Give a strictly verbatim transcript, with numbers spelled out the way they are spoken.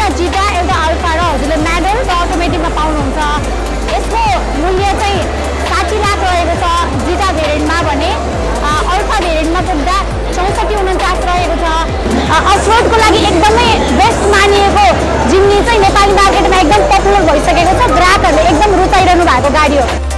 Zeta, एउटा alpha र हजुरले म्यानुअल र अटोमेटिकमा पाउनुहुन्छ। यसको मूल्य चाहिँ साठी लाख रहेको छ जिटा भेरिएन्टमा भने अल्फा भेरिएन्टमा पुग्दा चौसठी उन्चास रहेको छ। अफरोडको लागि एकदमै बेस्ट मानिएको जिम्नी चाहिँ नेपाली मार्केटमा एकदम पपुलर भइसकेको छ, ग्राहकहरूले एकदम रुचाइरहनु भएको गाडी हो।